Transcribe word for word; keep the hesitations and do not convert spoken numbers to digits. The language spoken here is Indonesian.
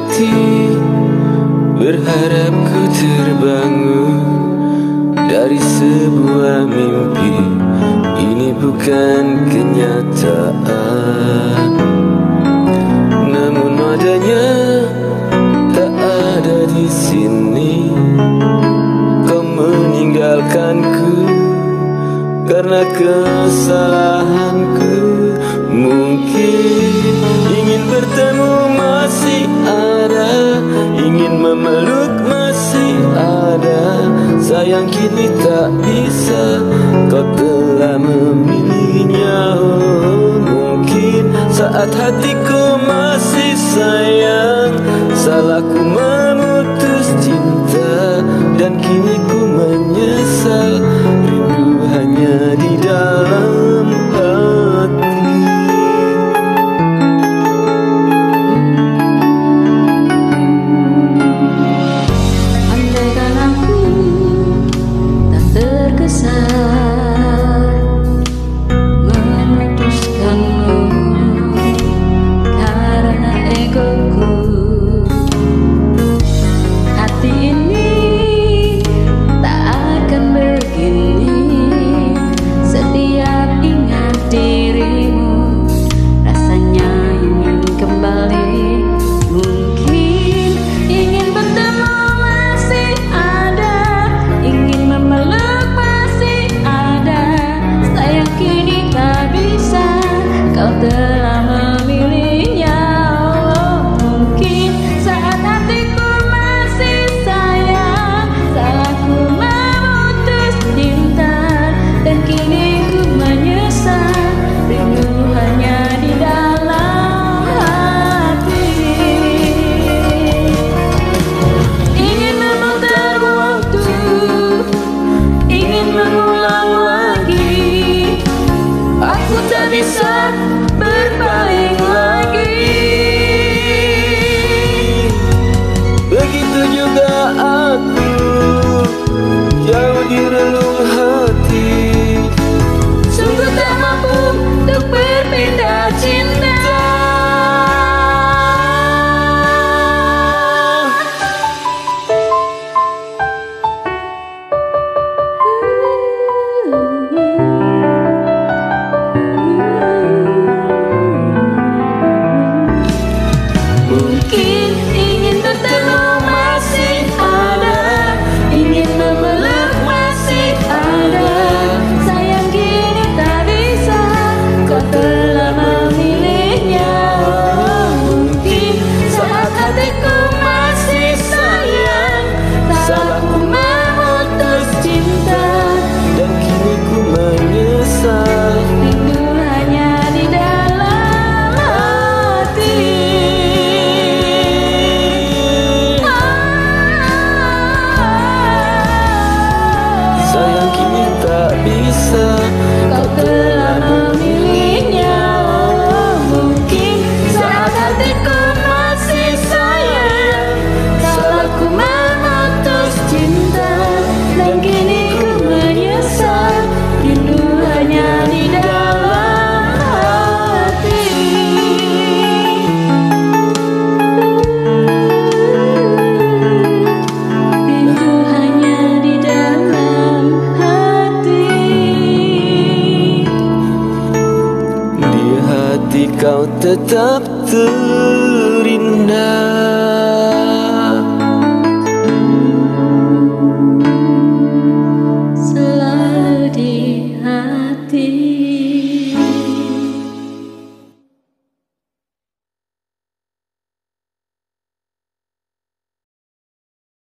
hati, berharap ku terbangun dari sebuah mimpi. Ini bukan kenyataan, namun adanya tak ada di sini. Kau meninggalkanku karena kesalahanku. Mungkin ingin bertemu masih ada, ingin memeluk masih ada. Sayang kini tak bisa, kau telah memilihnya. Oh, mungkin saat hatiku masih sayang, salahku memutus cinta, dan kini ku menyesal. Rindu hanya di dalam hati. Andaikan aku tak terkesan memutuskanmu karena egoku, hati ini tak akan begini. Setiap ingat dirimu, rasanya ingin kembali. Mungkin ingin bertemu masih ada, ingin memeluk masih ada. Sayang kini tak bisa, kau telah memilihnya. Oh, mungkin saat hatiku masih sayang, salahku memutus cinta, dan kini ku menyesal. Rindu hanya di dalam hati. Ingin memutar waktu, ingin mengulang lagi. Aku tak bisa berpaling lagi. Begitu juga aku, jauh di relung hati. Sungguh tak mampu untuk berpindah cinta. Mungkin ingin bertemu masih ada, ingin memeluk masih ada. Sayang kini tak bisa, kau telah memilihnya. Oh, mungkin saat hatiku masih sayang, salahku memutus cinta, Dan kini ku menyesal. rindu hanya di dalam hati. Sayang kini tak bisa, Kau telah memilihnya. Oh, mungkin saat hatiku masih sayang, salahku memutus cinta, dan kini ku menyesal. Rindu hanya di dalam hati. Rindu hanya di dalam hati. di hati kau tetap terindah.